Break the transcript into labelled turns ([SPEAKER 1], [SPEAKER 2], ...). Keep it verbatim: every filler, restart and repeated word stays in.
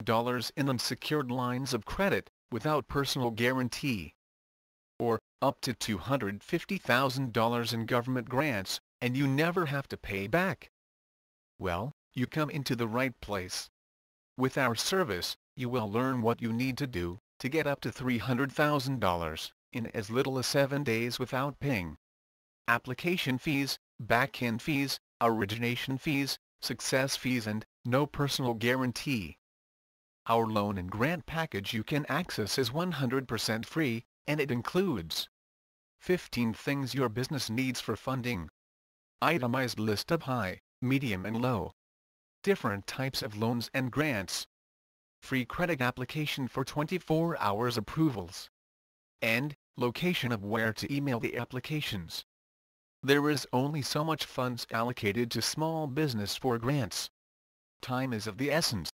[SPEAKER 1] dollars in unsecured lines of credit, without personal guarantee. Or, up to two hundred fifty thousand dollars in government grants, and you never have to pay back. Well, you come into the right place. With our service, you will learn what you need to do to get up to three hundred thousand dollars in as little as seven days without paying application fees, back-end fees, origination fees, success fees and no personal guarantee. Our loan and grant package you can access is one hundred percent free, and it includes fifteen things your business needs for funding. Itemized list of high, medium and low. Different types of loans and grants. Free credit application for twenty-four hours approvals. And, location of where to email the applications. There is only so much funds allocated to small business for grants. Time is of the essence.